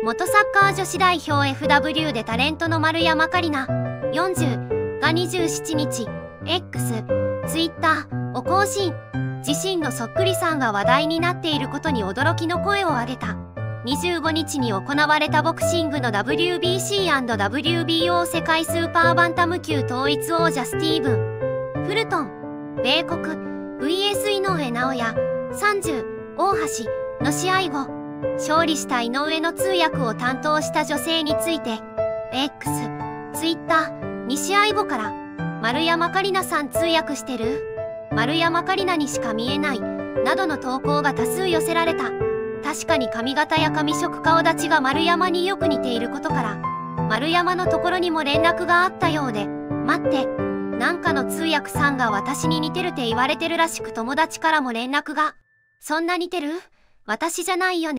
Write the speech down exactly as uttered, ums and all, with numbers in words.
元サッカー女子代表 エフダブリュー でタレントの丸山桂里奈よんじゅうがにじゅうしちにち X、Twitter を更新。自身のそっくりさんが話題になっていることに驚きの声を上げた。にじゅうごにちに行われたボクシングの ダブリュービーシー&ダブリュービーオー 世界スーパーバンタム級統一王者スティーブン・フルトン、米国 ブイエス 井上尚弥さんじゅう、大橋の試合後、勝利した井上の通訳を担当した女性について、X、Twitter に試合後から、丸山桂里奈さん通訳してる？丸山桂里奈にしか見えない、などの投稿が多数寄せられた。確かに髪型や髪色顔立ちが丸山によく似ていることから、丸山のところにも連絡があったようで、待って、なんかの通訳さんが私に似てるって言われてるらしく友達からも連絡が、そんな似てる？私じゃないよね。